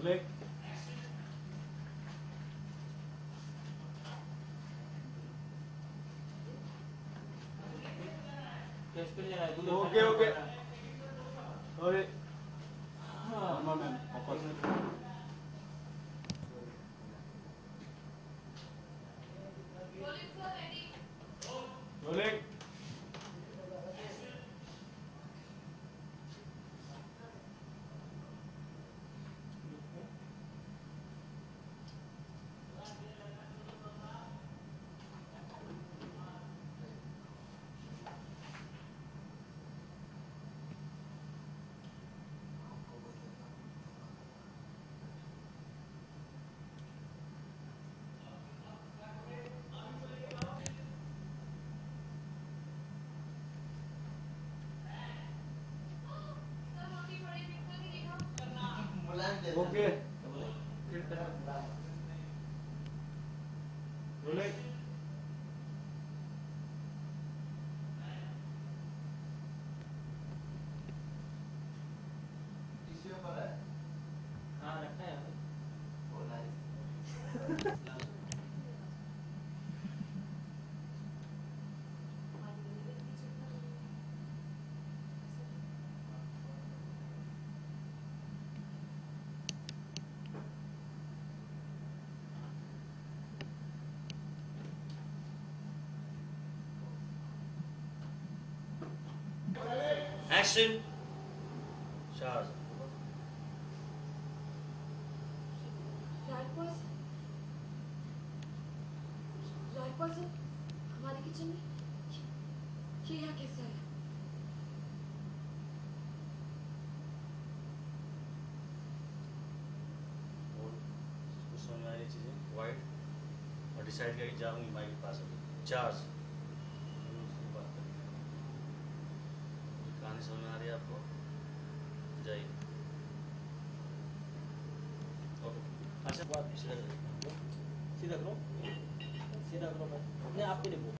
Rolling. Okay okay okay हाँ ma'am rolling. Okay rolling. हाँ रखा है Action. Charge. रायपुर से हमारे किचन में ये यहाँ कैसे आया? कुछ समझ में आ रही चीजें वाइट और डिसाइड करके जाऊंगी माइक के पास अभी। चार्ज। कहानी समझ में आ रही है आपको? जाइए। ओके अच्छा बात सीधा करो सीधा करो अपने आप के लिए।